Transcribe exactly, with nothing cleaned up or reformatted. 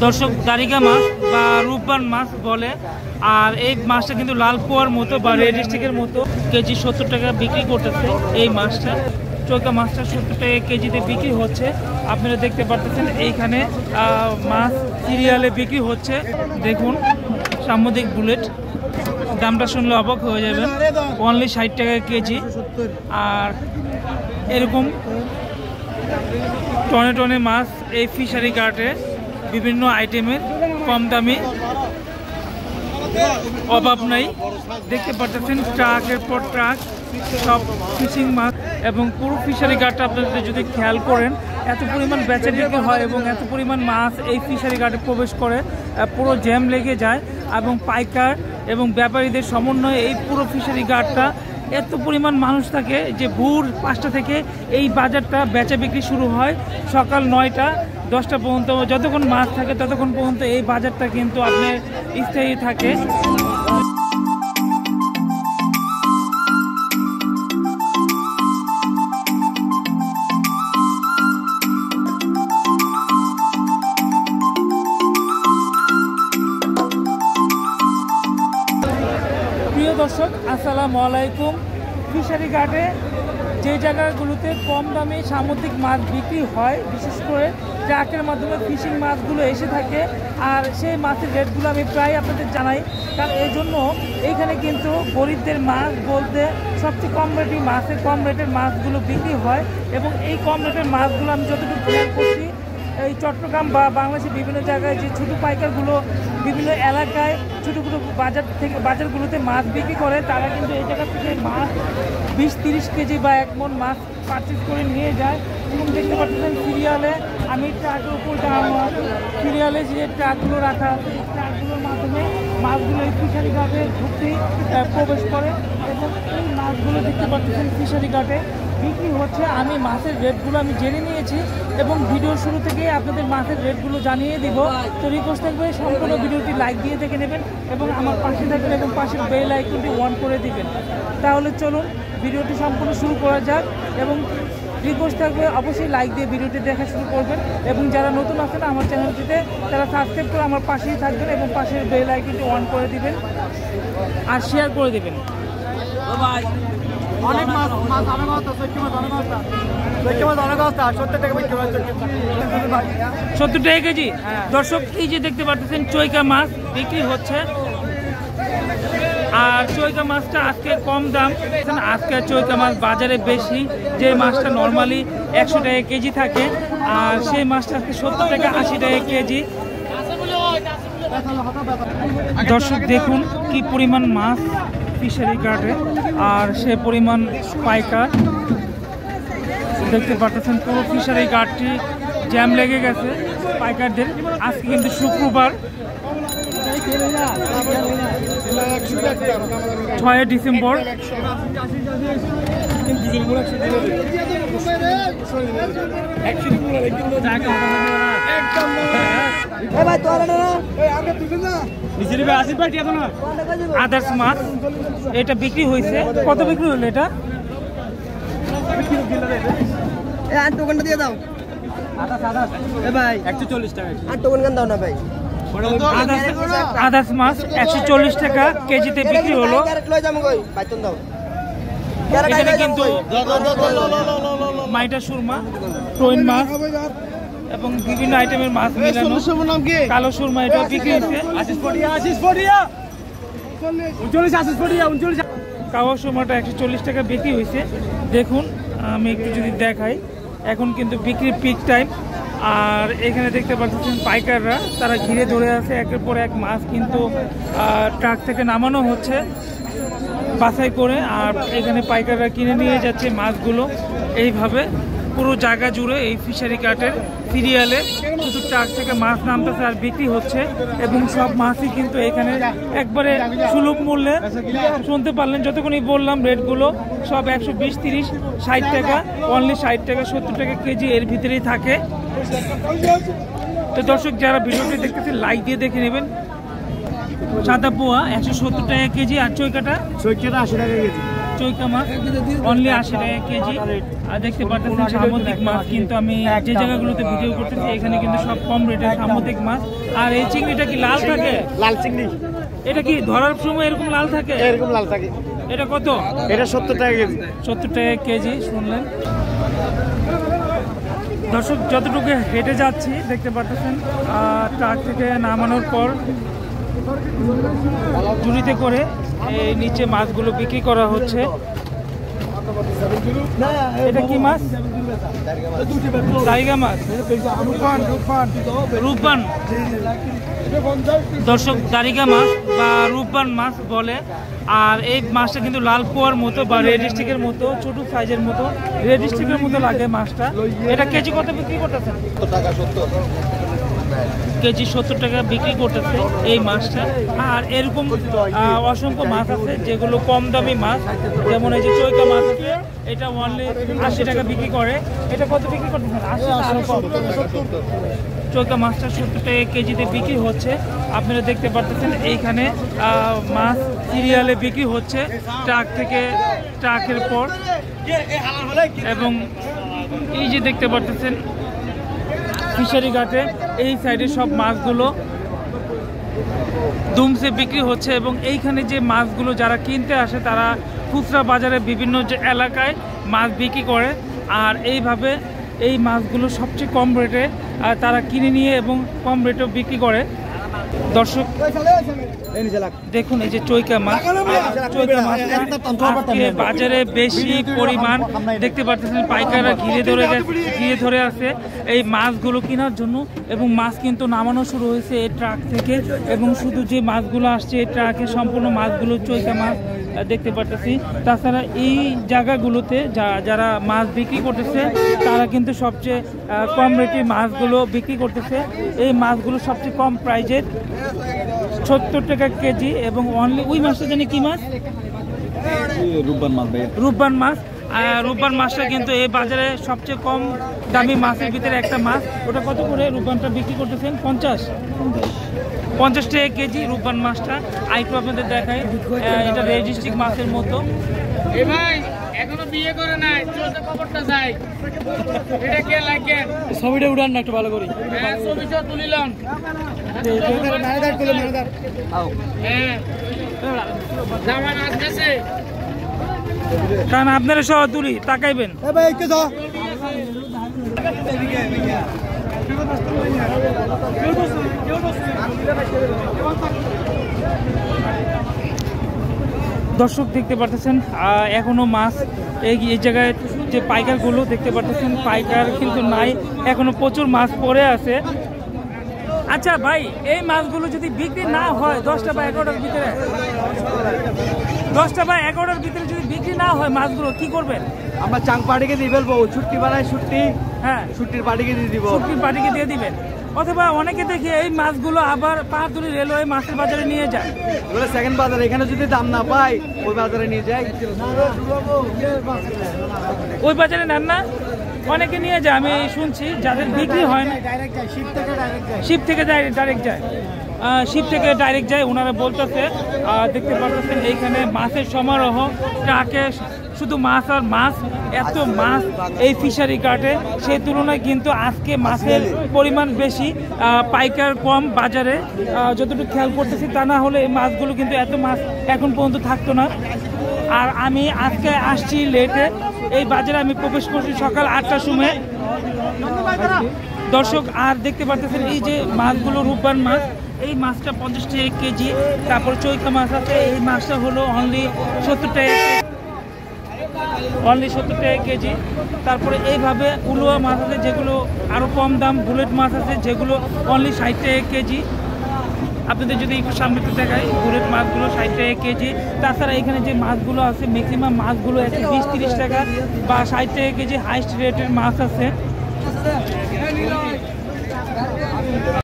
দর্শক দারিকা মাছ বা রূপবান মাছ বলে। আর এই মাছটা কিন্তু লাল পোয়ার মতো বা রেড স্টিকের মতো কেজি সত্তর টাকা বিক্রি করতেছে। এই মাছটা চৈকা মাছটা সত্তর টাকা কেজিতে বিক্রি হচ্ছে। আপনারা দেখতে পাচ্ছেন এইখানে মাছ সিরিয়ালে বিক্রি হচ্ছে। দেখুন সামুদ্রিক বুলেট, দামটা শুনলে অবাক হয়ে যাবেন, অনলি ষাট টাকা কেজি। আর এরকম টনে টনে মাছ এই ফিশারি ঘাটে বিভিন্ন আইটেমের কম দামে অভাব নাই। দেখতে পাচ্ছেন ট্রাকের পর ট্রাক সব ফিশিং মাছ, এবং পুরো ফিশারি ঘাটটা আপনাদের যদি খেয়াল করেন এত পরিমাণ বেচা বিক্রি হয় এবং এত পরিমাণ মাছ এই ফিশারি ঘাটে প্রবেশ করে পুরো জ্যাম লেগে যায়। এবং পাইকার এবং ব্যাপারীদের সমন্বয়ে এই পুরো ফিশারি ঘাটটা এত পরিমাণ মানুষ থাকে যে ভোর পাঁচটা থেকে এই বাজারটা বেচা বিক্রি শুরু হয় সকাল নয়টা দশটা পর্যন্ত। যতক্ষণ মাছ থাকে ততক্ষণ পর্যন্ত এই বাজারটা কিন্তু আপনার স্থায়ী থাকে। প্রিয় দর্শক আসসালামু আলাইকুম। ফিশারি ঘাটে যে জায়গাগুলোতে কম দামে সামুদ্রিক মাছ বিক্রি হয়, বিশেষ করে ট্রাকের মাধ্যমে ফিশিং মাছগুলো এসে থাকে, আর সেই মাছের রেটগুলো আমি প্রায় আপনাদের জানাই। কারণ এই জন্য এইখানে কিন্তু গরিবদের মাছ বলতে সবচেয়ে কম রেটে মাছের কম রেটের মাছগুলো বিক্রি হয়। এবং এই কম রেটের মাছগুলো আমি যতটুকু খেয়াল করছি এই চট্টগ্রাম বা বাংলাদেশের বিভিন্ন জায়গায় যে ছোটো পাইকারগুলো বিভিন্ন এলাকায় ছোটো ছোটো বাজার থেকে বাজারগুলোতে মাছ বিক্রি করে, তারা কিন্তু এই জায়গা থেকে মাছ বিশ তিরিশ কেজি বা এক মন মাছ পারচেজ করে নিয়ে যায়। এবং দেখতে পাচ্ছেন সিরিয়ালে আমি ট্রাকের উপর সিরিয়ালে যে ট্রাকগুলো রাখা ট্রাকগুলোর মাধ্যমে মাছগুলো এই ফিশারি ঘাটে ঢুকতে প্রবেশ করে এবং এই মাছগুলো দেখতে পাচ্ছেন ফিশারি ঘাটে বিক্রি হচ্ছে। আমি মাছের রেটগুলো আমি জেনে নিয়েছি এবং ভিডিওর শুরু থেকে আপনাদের মাছের রেটগুলো জানিয়ে দিব। তো রিকোয়েস্ট থাকবে সম্পূর্ণ ভিডিওটি লাইক দিয়ে দেখে নেবেন এবং আমার পাশে থাকবেন এবং পাশের বেল আইকনটি অন করে দিবেন। তাহলে চলুন ভিডিওটি সম্পূর্ণ শুরু করা যাক। এবং রিকোয়েস্ট থাকবে অবশ্যই লাইক দিয়ে ভিডিওটি দেখা শুরু করবেন এবং যারা নতুন আছেন আমার চ্যানেলটিতে তারা সাবস্ক্রাইব করে আমার পাশেই থাকবেন এবং পাশের বেল আইকনটি অন করে দিবেন আর শেয়ার করে দেবেন। অনেক মাছ মাছ অনেক মাছ সত্যি মাছ অনেক মাছ সত্যি মাছ অনেক মাছ সত্তর টাকা বিক্রি হয় সত্তর টাকা কেজি। দর্শক এই যে দেখতে পাচ্ছেন চৈকা মাছ বিক্রি হচ্ছে। আর চৈকা মাছটা আজকে কম দাম, আজকে চৈকা মাছ বাজারে বেশি, যে মাছটা নর্মালি একশো টাকা কেজি থাকে আর সেই মাছটা আজকে সত্তর টাকা আশি টাকা কেজি। দর্শক দেখুন কি পরিমাণ মাছ ফিশারি ঘাটে, আর সে পরিমাণ পাইকার দেখতে পাচ্ছেন। পুরো ফিশারি ঘাটটি জ্যাম লেগে গেছে পাইকারদের। আজকে কিন্তু শুক্রবার ছয় ডিসেম্বর। আদার্স মাছ এটা বিক্রি হয়েছে, কত বিক্রি হলো এটা? দোকানটা দিয়ে দাও ভাই একশো চল্লিশ টাকা। আর দোকান দাও না ভাই। আদার্স মাছ একশো চল্লিশ টাকা কেজিতে বিক্রি হলো। এখানে কিন্তু মাইটা সুরমা, ট্রোইন মাছ এবং বিভিন্ন আইটেমের মাছ মিলানো কালো সুরমা এটা বিক্রি হয়েছে। কালো সুরমাটা একশো চল্লিশ টাকা বিক্রি হয়েছে। দেখুন আমি একটু যদি দেখাই, এখন কিন্তু বিক্রি পিক টাইম। আর এখানে দেখতে পাচ্ছেন পাইকাররা তারা ঘিরে ধরে আছে, একের পর এক মাছ কিন্তু ট্রাক থেকে নামানো হচ্ছে বাছাই করে। আর এখানে পাইকাররা কিনে নিয়ে যাচ্ছে মাছগুলো। এইভাবে পুরো জায়গা জুড়ে এই ফিশারি ঘাটের সিরিয়ালে শুধু ট্রাক থেকে মাছ নামতেছে আর বিক্রি হচ্ছে। এবং সব মাছই কিন্তু এখানে একবারে সুলভ মূল্যে, শুনতে পারলেন যতক্ষণই বললাম রেটগুলো সব একশো বিশ তিরিশ ষাট টাকা, অনলি ষাট টাকা সত্তর টাকা কেজি এর ভিতরেই থাকে। তো দর্শক যারা ভিডিওটি দেখতেছেন লাইক দিয়ে দেখে নেবেন। সাদা পোয়া একশো সত্তর টাকা কেজি, আর চৈকাটা চৈকাটা আশি টাকা কেজি। চৈকা মাছ অনলি আশি টাকা কেজি। আর দেখতে পাচ্ছেন সামুদ্রিক মাছ কিন্তু আমি যে জায়গাগুলোতে ভিডিও করতেছি এখানে কিন্তু সব কম রেটে সামুদ্রিক মাছ। আর এই চিংড়িটা কি লাল থাকে? লাল চিংড়ি। এটা কি ধরার সময় এরকম লাল থাকে? এরকম লাল থাকে। এটা কত? এটা সত্তর টাকা কেজি। সত্তর টাকা কেজি শুনলেন দর্শক। যতটুকু হেঁটে যাচ্ছি দেখতে পাচ্ছেন ট্রাক থেকে নামানোর পর ঝুড়িতে করে এই নিচে মাছগুলো বিক্রি করা হচ্ছে। এটা কি মাছ? টাইগার মাছ, রূপবান। দর্শক দারিগা মাছ বা রূপবান মাছ বলে। আর এই মাছটা কিন্তু লাল পোয়ার মতো বা রেড স্টিকের মতো ছোট সাইজের মতো রেড স্টিকের মতো লাগে মাছটা। এটা কেজি কত বিক্রি করতেছেন? কেজি সত্তর টাকা বিক্রি করতেছে এই মাছটা। আর এরকম অসংখ্য মাছ আছে যেগুলো কম দামি মাছ, যেমন এই যে চৈকা মাছ আছে, এটা অনলি আশি টাকা বিক্রি করে। এটা কত বিক্রি করতেছেন? আশি আরো কম। চৈকা মাছটা সত্তর টাকা কেজিতে বিক্রি হচ্ছে। আপনারা দেখতে পাচ্ছেন এইখানে মাছ সিরিয়ালে বিক্রি হচ্ছে ট্রাক থেকে ট্রাকের পর। এবং এই যে দেখতে পাচ্ছেন ফিশারি ঘাটে এই সাইডে সব মাছগুলো দুমসে বিক্রি হচ্ছে। এবং এইখানে যে মাছগুলো যারা কিনতে আসে তারা খুচরা বাজারে বিভিন্ন যে এলাকায় মাছ বিক্রি করে। আর এইভাবে এই মাছগুলো সবচেয়ে কম রেটে তারা কিনে নিয়ে এবং কম রেটেও বিক্রি করে। দর্শক দেখুন এই যে চৈকা মাছ, চৈকা মাছ বাজারে বেশি পরিমাণ দেখতে পাচ্ছেন। পাইকাররা ঘিরে ধরে ঘিরে ধরে আছে এই মাছগুলো কেনার জন্য। এবং মাছ কিন্তু নামানো শুরু হয়েছে এই ট্রাক থেকে। এবং শুধু যে মাছগুলো আসছে এই ট্রাকে সম্পূর্ণ মাছগুলো চৈকা মাছ দেখতে পাচ্ছি। তাছাড়া এই জায়গাগুলোতে যারা মাছ বিক্রি করতেছে তারা কিন্তু সবচেয়ে কম রেটে মাছগুলো বিক্রি করতেছে। এই মাছগুলো সবচেয়ে কম প্রাইজের, সত্তর টাকা কেজি। এবং অনলি ওই মাছটা জানি কি মাছ? রূপবান মাছ। রূপবান মাছ। রূপবান মাছটা কিন্তু এই বাজারে সবচেয়ে কম দামি মাছের ভিতরে একটা মাছ। ওটা কত করে রূপবানটা বিক্রি করতেছেন? পঞ্চাশ পঞ্চাশ টাকা কেজি রূপবান মাছটা। আইটু আপনাদের দেখায়, এটা রেজিস্ট্রিক মাছের মতো। এখনো বিয়ে করে নাই, চলতে খবরটা যাই। এটা কে লাগে? ছবিটা উড়ান না একটু ভালো করে। হ্যাঁ, ছবিটা তুলিলাম। হ্যাঁ, জামান আসতেছে। কারণ আপনারা সহ তুলি তাকাইবেন। দর্শক দেখতে পাচ্ছেন এখনো মাছ এই এই জায়গায় যে পাইকারগুলো দেখতে পাচ্ছেন পাইকার কিন্তু নাই, এখনো প্রচুর মাছ পড়ে আছে। আচ্ছা ভাই, এই মাছগুলো যদি বিক্রি না হয় দশটা বা এগারোটার ভিতরে দশটা বা এগারোটার ভিতরে যদি বিক্রি না হয় মাছগুলো কি করবেন? আমরা চাং পার্টিকে দিয়ে ফেলবো। ছুটি বানাই, ছুটি। হ্যাঁ, ছুটির পার্টিকে দিয়ে দিব। ছুটির পার্টিকে দিয়ে দিবেন। অথবা অনেকে দেখি এই মাছগুলো আবার পাহাড়তলি রেলওয়ে মাছের বাজারে নিয়ে যায়। এগুলো সেকেন্ড বাজার, এখানে যদি দাম না পাই ওই বাজারে নিয়ে যায়। ওই বাজারে নেন না? অনেকে নিয়ে যায়, আমি শুনছি যাদের বিক্রি হয় না। শিপ থেকে ডাইরেক্ট যায়, শিপ থেকে ডাইরেক্ট যায় ওনারা বলতেছে। দেখতে পাচ্ছেন এইখানে মাছের সমারোহ, ট্রাকে শুধু মাছ আর মাছ, এত মাছ এই ফিশারি ঘাটে। সেই তুলনায় কিন্তু আজকে মাছের পরিমাণ বেশি, পাইকার কম বাজারে। যতটুকু খেয়াল করতেছি তা না হলে এই মাছগুলো কিন্তু এত মাছ এখন পর্যন্ত থাকতো না। আর আমি আজকে আসছি লেটে, এই বাজারে আমি প্রবেশ করছি সকাল আটটার সময়। দর্শক আর দেখতে পাচ্ছেন এই যে মাছগুলো রূপবান মাছ, এই মাছটা পঞ্চাশ টাকা কেজি। তারপর চৈকা মাছ আছে, এই মাছটা হলো অনলি সত্তর টাকা অনলি সত্তর টাকা কেজি। তারপরে এইভাবে উলুয়া মাছ আছে যেগুলো আরও কম দাম, বুলেট মাছ আছে যেগুলো অনলি ষাট টাকা কেজি। আপনাদের যদি একটু সামনে দেখাই, বুলেট মাছগুলো ষাট টাকা কেজি। তাছাড়া এখানে যে মাছগুলো আছে ম্যাক্সিমাম মাছগুলো একশো বিশ তিরিশ টাকা বা ষাট টাকা কেজি হাইস্ট রেটের মাছ আছে।